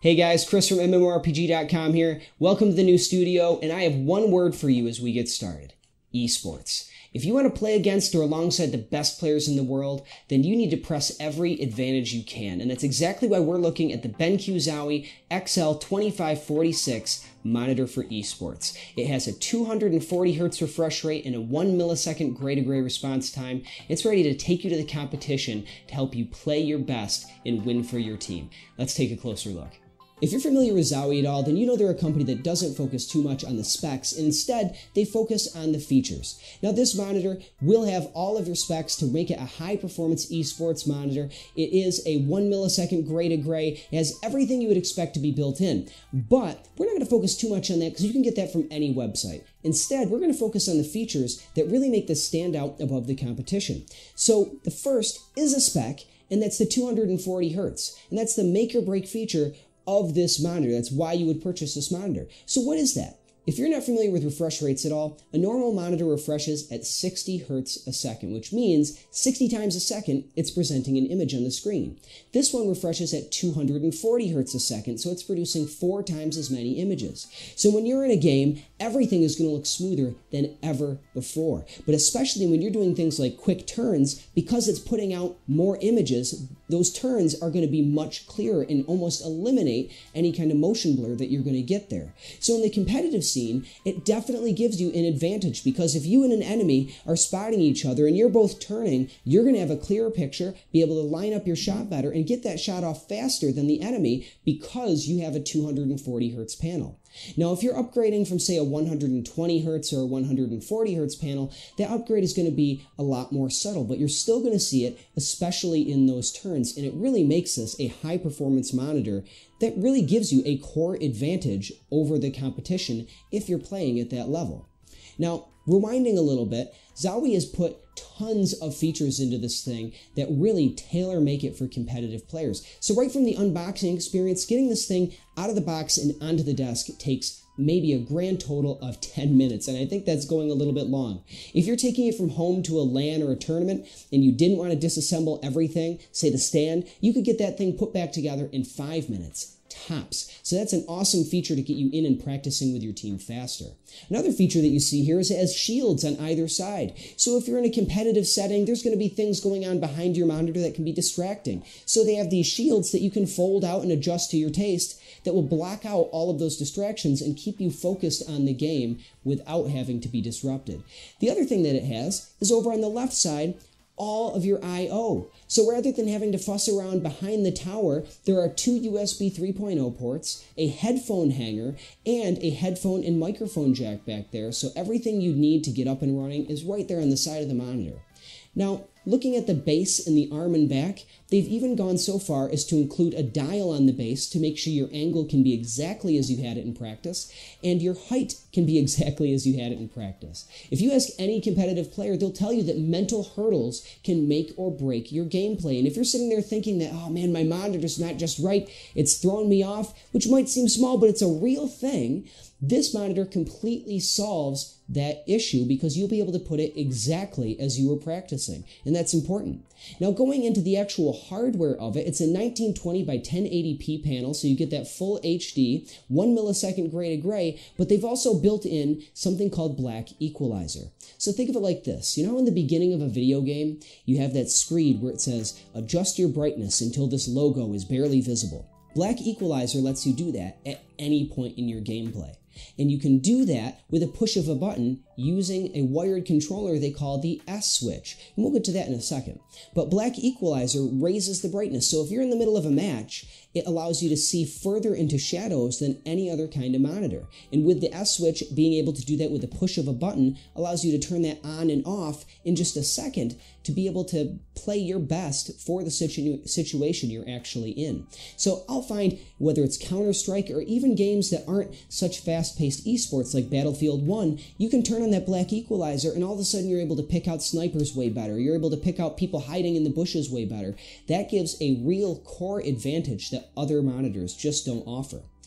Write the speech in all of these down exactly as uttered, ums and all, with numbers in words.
Hey guys, Chris from M M O R P G dot com here. Welcome to the new studio, and I have one word for you as we get started. Esports. If you want to play against or alongside the best players in the world, then you need to press every advantage you can, and that's exactly why we're looking at the BenQ ZOWIE X L twenty-five forty-six monitor for esports. It has a two hundred forty hertz refresh rate and a one millisecond gray-to-gray response time. It's ready to take you to the competition to help you play your best and win for your team. Let's take a closer look. If you're familiar with ZOWIE at all, then you know they're a company that doesn't focus too much on the specs, and instead, they focus on the features. Now, this monitor will have all of your specs to make it a high-performance esports monitor. It is a one millisecond gray-to-gray. It has everything you would expect to be built in. But we're not going to focus too much on that because you can get that from any website. Instead, we're going to focus on the features that really make this stand out above the competition. So, the first is a spec, and that's the two hundred forty hertz. And that's the make-or-break feature of this monitor. That's why you would purchase this monitor. So what is that? If you're not familiar with refresh rates at all, a normal monitor refreshes at sixty hertz a second, which means sixty times a second it's presenting an image on the screen. This one refreshes at two hundred forty hertz a second, so it's producing four times as many images. So when you're in a game, everything is going to look smoother than ever before. But especially when you're doing things like quick turns, because it's putting out more images, those turns are going to be much clearer and almost eliminate any kind of motion blur that you're going to get there. So in the competitive scene, it definitely gives you an advantage, because if you and an enemy are spotting each other and you're both turning, you're going to have a clearer picture, be able to line up your shot better, and get that shot off faster than the enemy because you have a two hundred forty hertz panel. Now, if you're upgrading from, say, a one hundred twenty hertz or a one hundred forty hertz panel, that upgrade is going to be a lot more subtle, but you're still going to see it, especially in those turns, and it really makes this a high-performance monitor that really gives you a core advantage over the competition if you're playing at that level. Now, rewinding a little bit, ZOWIE has put tons of features into this thing that really tailor make it for competitive players. So right from the unboxing experience, getting this thing out of the box and onto the desk takes maybe a grand total of ten minutes, and I think that's going a little bit long. If you're taking it from home to a LAN or a tournament and you didn't want to disassemble everything, say the stand, you could get that thing put back together in five minutes. Tops. So that's an awesome feature to get you in and practicing with your team faster. Another feature that you see here is it has shields on either side. So if you're in a competitive setting, there's going to be things going on behind your monitor that can be distracting. So they have these shields that you can fold out and adjust to your taste that will block out all of those distractions and keep you focused on the game without having to be disrupted. The other thing that it has is over on the left side, all of your I O. So rather than having to fuss around behind the tower, there are two U S B three point oh ports, a headphone hanger, and a headphone and microphone jack back there. So everything you need to get up and running is right there on the side of the monitor. Now, looking at the base and the arm and back, they've even gone so far as to include a dial on the base to make sure your angle can be exactly as you had it in practice, and your height can be exactly as you had it in practice. If you ask any competitive player, they'll tell you that mental hurdles can make or break your gameplay. And if you're sitting there thinking that, oh man, my monitor's not just right, it's throwing me off, which might seem small, but it's a real thing, this monitor completely solves that issue because you'll be able to put it exactly as you were practicing, and that's important. Now, going into the actual hardware of it, it's a nineteen twenty by ten eighty p panel, so you get that full H D, one millisecond gray to gray, but they've also built in something called black equalizer. So think of it like this. You know, in the beginning of a video game, you have that screen where it says, adjust your brightness until this logo is barely visible. Black equalizer lets you do that at any point in your gameplay. And you can do that with a push of a button using a wired controller they call the S switch. And we'll get to that in a second. But black equalizer raises the brightness. So if you're in the middle of a match, it allows you to see further into shadows than any other kind of monitor. And with the S switch, being able to do that with a push of a button allows you to turn that on and off in just a second to be able to play your best for the situ situation you're actually in. So I'll find whether it's Counter-Strike or even games that aren't such fast-paced esports like Battlefield one, you can turn on that black equalizer and all of a sudden you're able to pick out snipers way better. You're able to pick out people hiding in the bushes way better. That gives a real core advantage that other monitors just don't offer.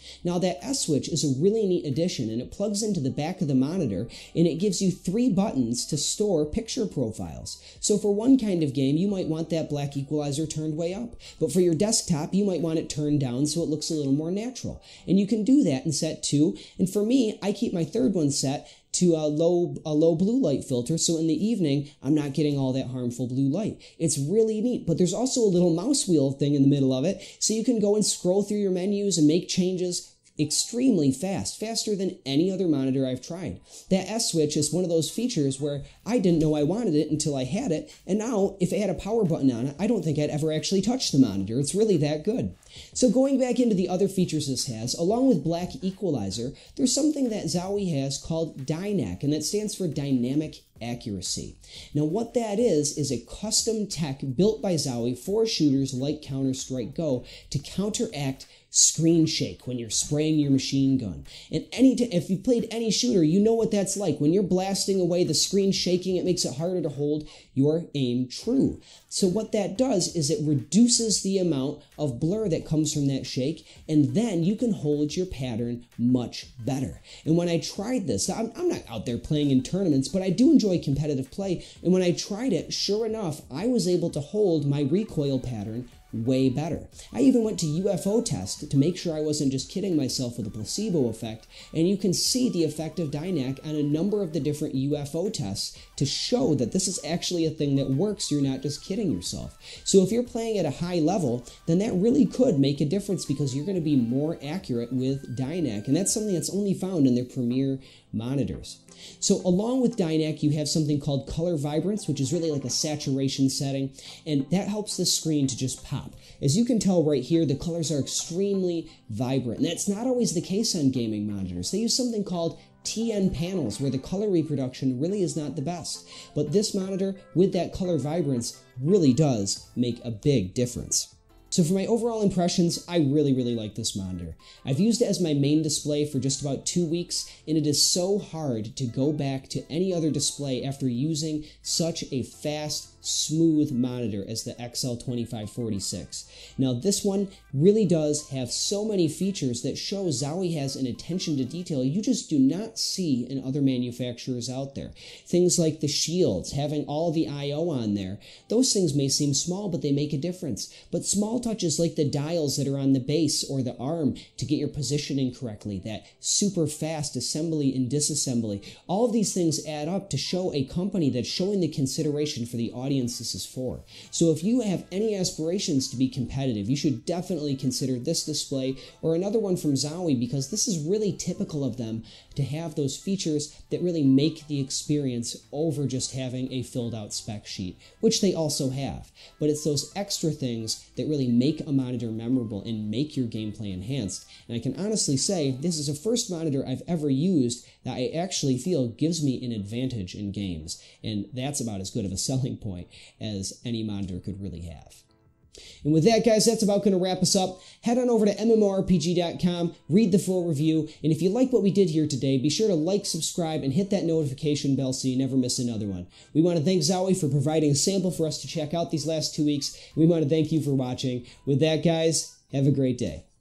Now that S switch is a really neat addition, and it plugs into the back of the monitor, and it gives you three buttons to store picture profiles. So for one kind of game, you might want that black equalizer turned way up, but for your desktop, you might want it turned down so it looks a little more natural. And you can do that in set two, and for me, I keep my third one set to a low, a low blue light filter, so in the evening, I'm not getting all that harmful blue light. It's really neat, but there's also a little mouse wheel thing in the middle of it, so you can go and scroll through your menus and make changes extremely fast, faster than any other monitor I've tried. That S switch is one of those features where I didn't know I wanted it until I had it, and now if it had a power button on it, I don't think I'd ever actually touch the monitor. It's really that good. So going back into the other features this has, along with black equalizer, there's something that ZOWIE has called D Y N A C, and that stands for Dynamic Accuracy. Now what that is, is a custom tech built by ZOWIE for shooters like Counter-Strike Go to counteract screen shake when you're spraying your machine gun. And any t if you've played any shooter, you know what that's like. When you're blasting away, the screen shaking, it makes it harder to hold your aim true. So what that does is it reduces the amount of blur that comes from that shake, and then you can hold your pattern much better. And when I tried this, I'm, I'm not out there playing in tournaments, but I do enjoy competitive play, and when I tried it, sure enough, I was able to hold my recoil pattern way better. I even went to U F O test to make sure I wasn't just kidding myself with a placebo effect, and you can see the effect of D Y N A C on a number of the different U F O tests to show that this is actually a thing that works. You're not just kidding yourself. So if you're playing at a high level, then that really could make a difference because you're going to be more accurate with D Y N A C, and that's something that's only found in their premier monitors. So along with D Y N A C, you have something called color vibrance, which is really like a saturation setting, and that helps the screen to just pop. As you can tell right here, the colors are extremely vibrant, and that's not always the case on gaming monitors. They use something called T N panels, where the color reproduction really is not the best. But this monitor, with that color vibrance, really does make a big difference. So for my overall impressions, I really, really like this monitor. I've used it as my main display for just about two weeks, and it is so hard to go back to any other display after using such a fast, smooth monitor as the X L twenty-five forty-six. Now this one really does have so many features that show ZOWIE has an attention to detail you just do not see in other manufacturers out there. Things like the shields, having all the I O on there. Those things may seem small, but they make a difference. But small touches like the dials that are on the base or the arm to get your positioning correctly, that super fast assembly and disassembly, all of these things add up to show a company that's showing the consideration for the audience this is for. So if you have any aspirations to be competitive, you should definitely consider this display or another one from ZOWIE, because this is really typical of them to have those features that really make the experience over just having a filled out spec sheet, which they also have. But it's those extra things that really make a monitor memorable and make your gameplay enhanced. And I can honestly say this is the first monitor I've ever used that I actually feel gives me an advantage in games. And that's about as good of a selling point as any monitor could really have. And with that, guys, that's about going to wrap us up. Head on over to M M O R P G dot com, read the full review, and if you like what we did here today, be sure to like, subscribe, and hit that notification bell so you never miss another one. We want to thank ZOWIE for providing a sample for us to check out these last two weeks. We want to thank you for watching. With that, guys, have a great day.